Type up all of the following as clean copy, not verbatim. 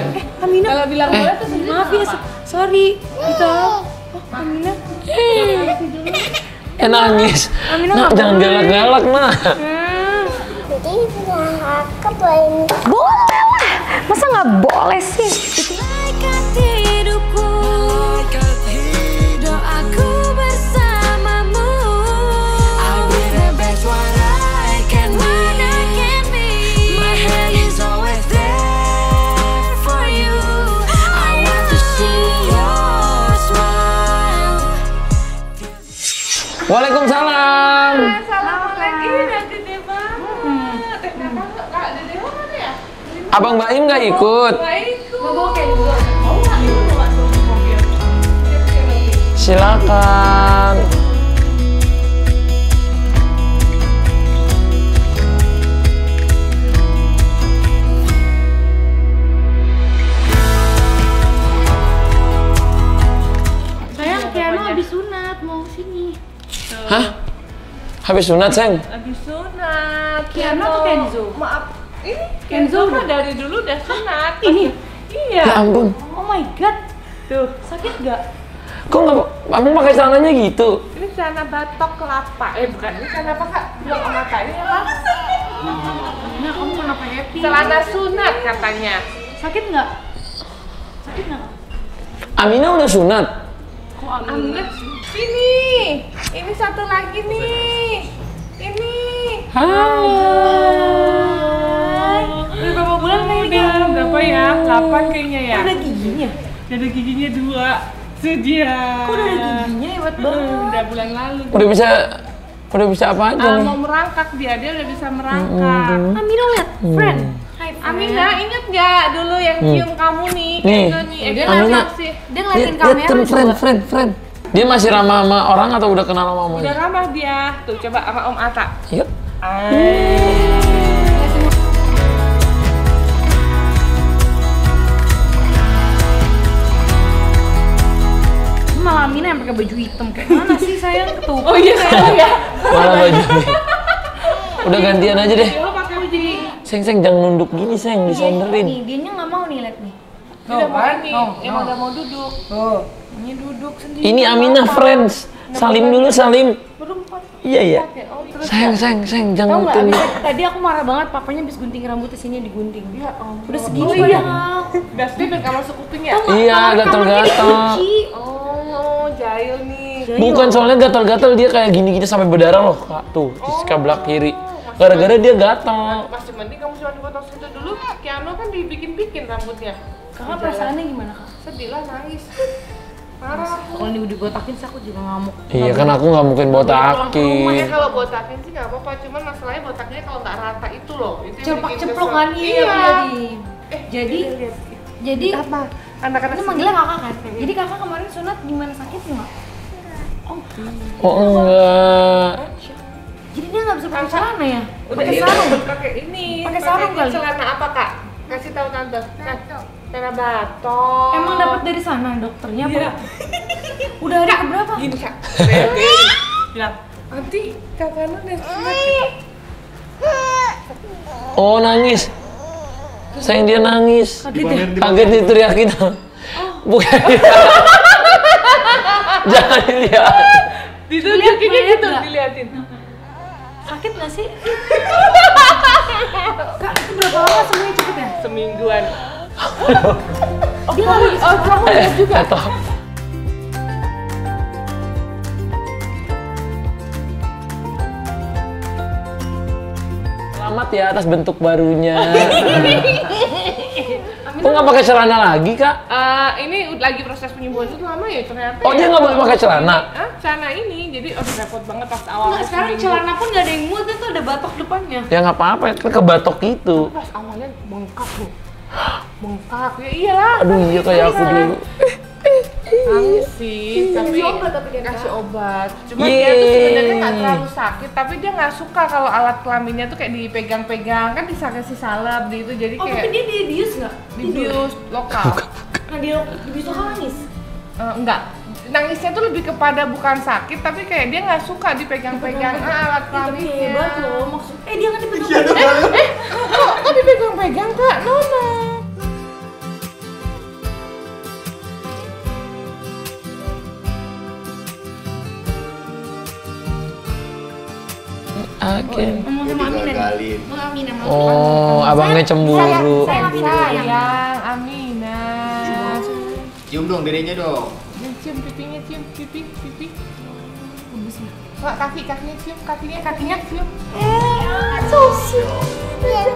Amina. Kalau bilang boleh tuh Maaf ya, sorry. Gitu. Oh, Amina. Nangis. Amina Nah, jangan galak-galak, nah. Jadi aku boleh. Boleh lah. Masa nggak boleh sih? Doaku bersamamu. I'll be the best what I can be. My hand is always there for you. I want to see your smile. Waalaikumsalam. salam lagi nanti deh bang. Kak Dede mana ya? Abang Baim nggak ikut? Baik. Bawa kayak gitu. Mau nggak ikut nggak tuh di mobil? Silakan. Sayang, Kiano habis sunat mau sini. Hah? Habis sunat, Seng? Habis sunat. Kiano atau Kenzo? Maaf. Ini Kenzo Kenzo mah dari dulu udah sunat. Ini? Iya. Ya ampun. Oh my god. Tuh. Sakit nggak? Kok nggak? Abang pakai celananya gitu? Ini celana batok kelapa. Bukan. Ini celana apa kak? Bilang sama kak ini apa? Nah, kamu kenapa happy? Celana sunat katanya. Sakit nggak? Sakit nggak? Amina udah sunat? Kok Amina. Sini. Ini satu lagi nih. Ini. Hai. Udah berapa bulan kayaknya? Udah berapa ya? 8 kayaknya ya. Ada giginya? Ada giginya 2. Sedia. Kok udah ada giginya? Hebat banget. Udah bulan lalu. Udah bisa apa aja nih? Mau merangkak dia udah bisa merangkak. Amina lihat, friend. Hai, friend. Amina inget gak dulu yang cium kamu nih? Nih. Kenzo nih. Dia Amina. ngeliatin, sih. dia ngeliatin Lihat kan kamera. friend. Dia masih ramah sama orang atau udah kenal sama Udah mamanya? ramah dia. Tuh coba sama Om Ata. Yuk. Malah Amina yang pakai baju hitam kayak mana sih sayang ketupat? Oh iya sayang ya. Malah baju. Udah gantian aja deh. Lo pakai baju ini. Seng jangan nunduk gini, Seng, disanderin. Nih, dianya nggak mau nih lihat nih. Udah mau nih. Emang udah mau duduk. Ini duduk sendiri. Ini Aminah friends. Salim dulu, Salim. Iya. Oh, terus Seng, Tahu jangan nggak? tunduk. Tadi aku marah banget, papanya habis gunting rambutnya sini digunting. ya ampun. Udah segini Oh, iya. padahal. Dustin udah gak masuk kuping ya? Iya, gatal-gatal. Oh, jahil nih. Bukan soalnya gatal-gatal, dia kayak gini-gini sampai berdarah loh, Kak. Tuh, di sebelah kiri. Gara-gara dia gatal. Masih mending kamu cuma dipotong situ dulu. Kiano kan dibikin-bikin rambutnya. Kakak perasaannya gimana kak? Sedih lah, nangis. Parah. Kalau ini dibotakin sih aku juga ngamuk. Iya kan aku nggak mungkin Makanya botakin. kalau botakin sih nggak apa-apa, cuman masalahnya botaknya kalau nggak rata itu loh. Itu yang bikin Ceplok-ceplok kesel. kan Iya. Jadi Apa? Anak-anak itu manggilnya kakak kan? Jadi kakak kemarin sunat gimana sakitnya nggak? Oh enggak. Jadi dia nggak bisa pakai celana ya? Udah Pakai ini sarung. pakai ini. Pakai sarung kali. Celana apa kak? Kasih tahu tante. Celana batok. Emang dapat dari sana dokternya apa? Iya. Udah hari keberapa? Gini kak. Bilang. Nanti kakak udah sunat. Oh nangis. Sayang dia nangis. Kaget diteriakin. Bukan. Jangan dilihat. Ditunjukinnya Lihat gitu, nggak? diliatin. Sakit nggak sih? Kak, itu berapa lama semuanya cepet ya? Semingguan. Dia lari. Oh, kamu lihat juga. Atau selamat ya atas bentuk barunya. Kok nggak pakai celana lagi, Kak? Ini lagi proses penyembuhan itu lama ya ternyata. Oh, dia nggak boleh pakai celana? Hah? Celana ini, jadi repot banget pas awal. Nggak, sekarang celana pun nggak ada yang muat, itu ada batok depannya. Ya nggak apa-apa, kan kebatok itu. Pas awalnya bengkak loh. Bengkak, ya iyalah. Aduh, iya kayak aku dulu. Nangis sih, tapi Kasih obat tapi dia kasih obat. Cuma dia tuh sebenarnya nggak terlalu sakit, tapi dia nggak suka kalau alat kelaminnya tuh kayak dipegang-pegang, kan dikasih salep gitu, jadi Oh, tapi kayak dia dibius nggak? dibius lokal. Nah, dia dibius lokal nangis? Enggak, nangisnya tuh lebih kepada bukan sakit, tapi kayak dia nggak suka dipegang-pegang alat Tapi kelaminnya. hebat loh, maksud. Dia nggak dipegang. Kok dipegang-pegang kak? Nona. Oke. Ngomong sama Amina nih. Gagalin. Mau Amina mau. Oh, abangnya cemburu. Sayang Amina sayang. Sayang, Amina. Cium dong dedenya dong. Cium pipinya, cium pipi. Wah, kakinya cium, kakinya cium. So sweet.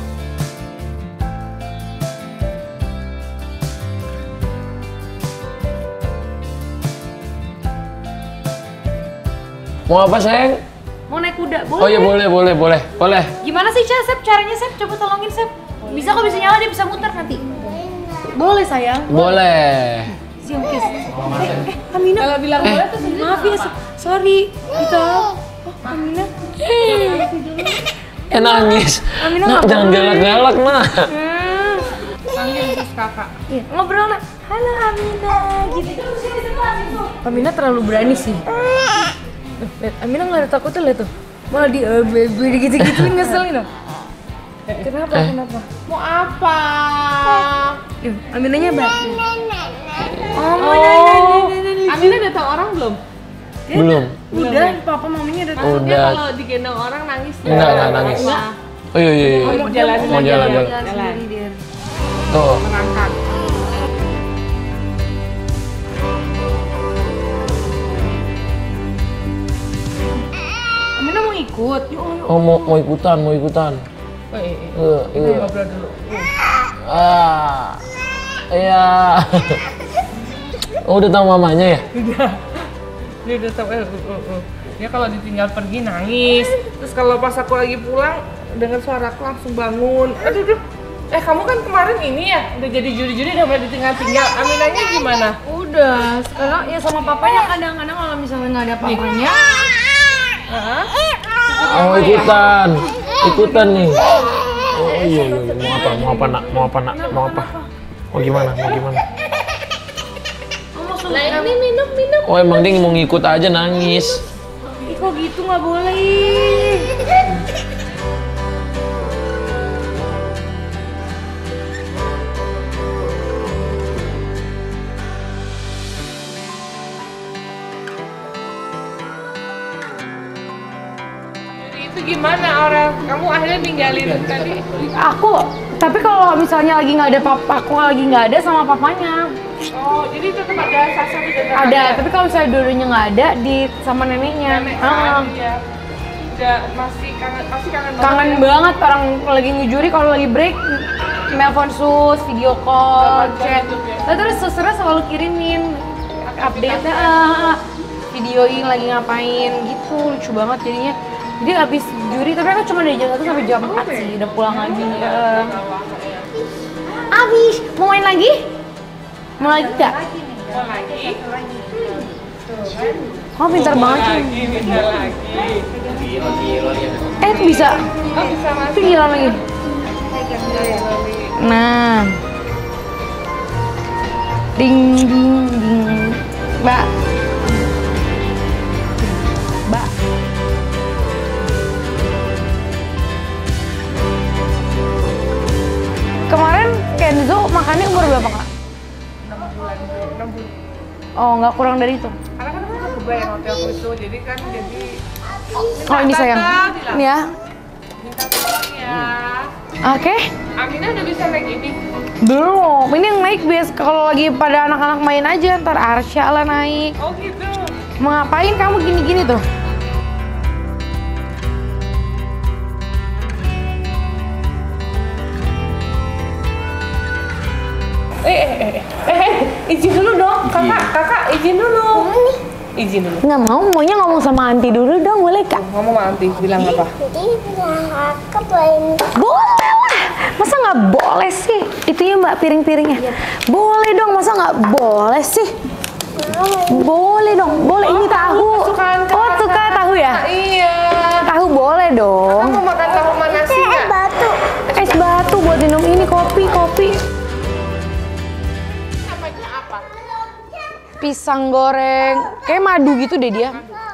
Mau apa sayang? Mau naik kuda, boleh? Oh iya boleh. Gimana sih, Sep? Caranya, Sep? Coba tolongin, Sep. Bisa kok, bisa nyala, dia bisa muter nanti. Boleh, sayang. Boleh. Cium kiss. Amina. Kalau bilang boleh tuh Maaf ya, sorry. Kita. Amina. Nangis. Amina Nak, nggak jangan boleh. galak-galak, Nak. panggil sus kakak. Iya, ngobrol nak. Halo Amina, gitu. Amina terlalu berani sih. Lihat, Amina nggak ada takutnya, lihat tuh. Malah di gitu-gituin ngeselin dong. Kenapa? Mau apa? Yuk, Aminanya mbak. Oh, mau Amina udah tau orang belum? Belum. Udah, papa maminya udah tahu. Maksudnya Udah. kalau digendong orang nangis Enggak nangis. Oh iya. Mau jalan Mau jalan. sendiri dia. Tuh. Merangkak. Amina mau ikut. Yuk. Oh mau ikutan. Iya. Ngobrol dulu. Iya. Oh udah tahu mamanya ya? Dia udah tau, dia kalau ditinggal pergi nangis. Terus kalau pas aku lagi pulang dengar suaraku langsung bangun. Aduh. Kamu kan kemarin ini ya udah jadi juri-juri udah mulai ditinggal-tinggal. Aminanya gimana? Udah, sekarang ya sama papanya kadang-kadang kalau misalnya nggak ada papanya. Oh ikutan nih. Oh iya. Mau apa nak? Mau apa? Mau gimana? Lah ini minum. Oh emang dia mau ngikut aja nangis. Ih, kok gitu nggak boleh. Jadi itu gimana orang? Kamu akhirnya ninggalin tadi? Tapi kalau misalnya lagi nggak ada aku lagi nggak ada sama papanya. Oh, jadi tetap ada Sasa di dekat. Ada, tapi kalau misalnya dulunya nggak ada sama neneknya. Nenek Ah, dia. Udah masih kangen banget. kangen ya? banget orang lagi ngejuri kalau lagi break nelpon sus, video call, chat. Nah, terus susternya selalu kirimin update-nya, videoin lagi ngapain gitu, lucu banget jadinya. Jadi abis juri, tapi aku cuma dari jam 1 sampai jam 4 sih, udah pulang lagi. Abis, mau main lagi? Mau lagi nggak? Mau lagi? Oh pintar banget sih. Bisa lagi. Gila ya. Itu bisa. Oh, bisa masuk. Itu gila lagi. Nah. Ding. Mbak. Kemarin Kenzo makannya umur berapa, Kak? 6 bulan. Oh, nggak kurang dari itu. Karena kan aku udah kebayang waktu aku itu, jadi kan jadi Oh, ini sayang. bilang. Ini ya. Minta tolong ya. Oke. Amina udah bisa naik ini. Belum. Ini yang naik biasa kalau lagi pada anak-anak main aja, ntar Arsya lah naik. Oh gitu. Mau ngapain kamu gini-gini tuh? Izin dulu dong, kakak izin dulu. Izin dulu. Nggak maunya ngomong sama Anti dulu dong, boleh Kak? Ngomong sama Anti, bilang apa? Jadi aku boleh Boleh lah, masa nggak boleh sih? Itu ya Mbak piring-piringnya. Boleh dong, masa nggak boleh sih? Boleh dong, boleh ini tahu. kesukaan Oh suka tahu ya? Iya. Tahu boleh dong. Kamu makan tahu sama nasi nggak? batu. Es batu buat minum ini kopi. Namanya apa? Pisang goreng, kayak madu gitu deh dia.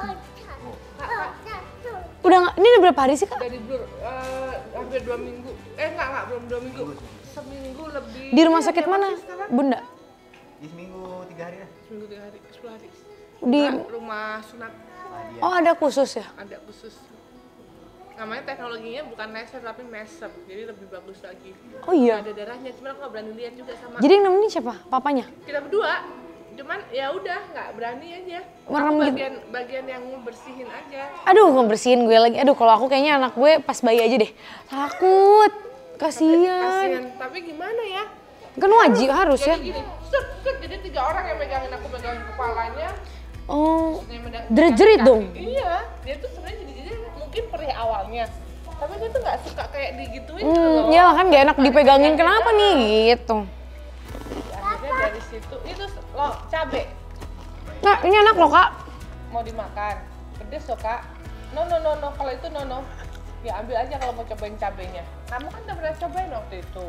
Udah nggak? Ini udah berapa hari sih Kak? Dari hampir 2 minggu. Enggak, belum 2 minggu. Seminggu lebih. Di rumah sakit mana, Bunda? Di seminggu 3 hari lah. Seminggu 3 hari, 10 hari. Di Rumah sunat oh ada khusus ya? ada khusus. namanya teknologinya bukan laser tapi maser, jadi lebih bagus lagi. Oh iya. Ada darahnya, cuman aku nggak berani lihat juga sama Jadi yang nemenin siapa? Papanya? kita berdua. Cuman ya udah nggak berani aja. Merem Aku gitu. bagian yang bersihin aja. Aduh, ngebersihin gue lagi. Aduh, kalau aku kayaknya anak gue pas bayi aja deh. Takut. Kasian. Kasian, tapi gimana ya? Kan wajib harus ya. Jadi gini, set, set, jadi 3 orang yang megangin aku, megangin kepalanya. Oh. Dia megangin Jerit-jerit kaki. dong. Iya, dia tuh sebenarnya jadi mungkin perih awalnya. Tapi dia tuh nggak suka kayak digituin gitu loh. Ya kan gak enak dipegangin. Kenapa nih gitu? Akhirnya dari situ, itu loh cabe. Nah, ini enak loh, Kak. Mau dimakan, pedes loh kak. No, kalau itu no. Ya ambil aja kalau mau cobain cabenya. Kamu kan udah pernah cobain waktu itu.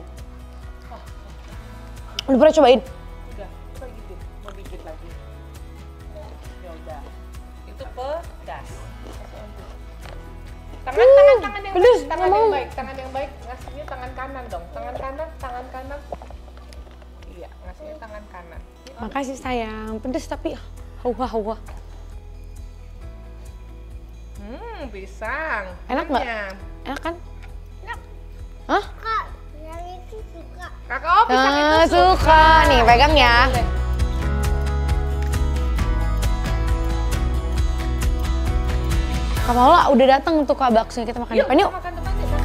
Udah pernah cobain? Udah, coba gigit, mau gigit lagi. Ya udah, itu pedas. Tangan yang Pedes, baik, tangan nggak yang mau. baik, tangan yang baik. Ngasihnya tangan kanan dong, tangan kanan. Iya, ngasihnya tangan kanan. Makasih sayang. Pedes tapi hawa. Pisang. Enak nggak? Renyah. Enak kan? Enak. Hah? Kak, yang itu suka. Kakak, oh pisang itu Ah, suka. Nih, pegang ya. Boleh. Kak Paula udah datang tuh Kak bakso kita makan depan yuk. Makan depan yuk.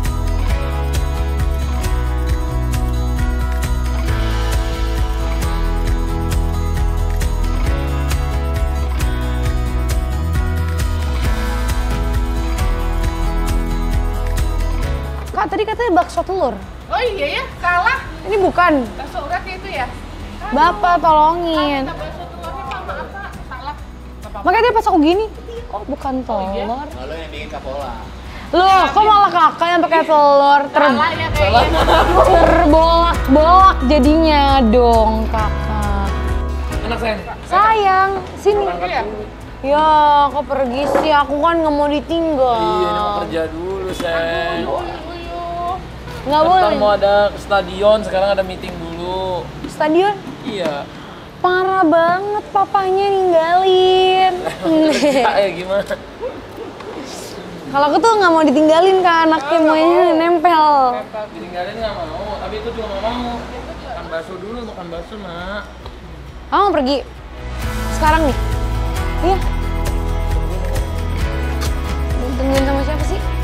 Kak tadi katanya bakso telur. Oh iya ya, salah. Ini bukan. Bakso uratnya itu ya? Bapak tolongin. Kita bakso telurnya Pak, maaf Pak. Salah. Nggak apa-apa. Makanya dia pas aku gini. Oh bukan telur. Lalu yang bikin kapola. Loh, kok malah kakak yang pakai telur? Salah ya kayaknya. Terbolak-bolak jadinya dong kakak. Anak sayang. Sayang, sini. Iya. Ya, kok pergi sih? Aku kan nggak mau ditinggal. Iya, ini mau kerja dulu, sayang. Nggak Ntar boleh. mau ada ke stadion, sekarang ada meeting dulu. Stadion? Iya. Parah banget papanya ninggalin. Ya gimana? Kalau aku tuh nggak mau ditinggalin Kak, anaknya maunya nempel. Ditinggalin nggak mau, tapi itu juga nggak mau. Makan bakso dulu, makan bakso, Mak. Kamu mau pergi? Sekarang nih? Iya. Tungguin sama siapa sih?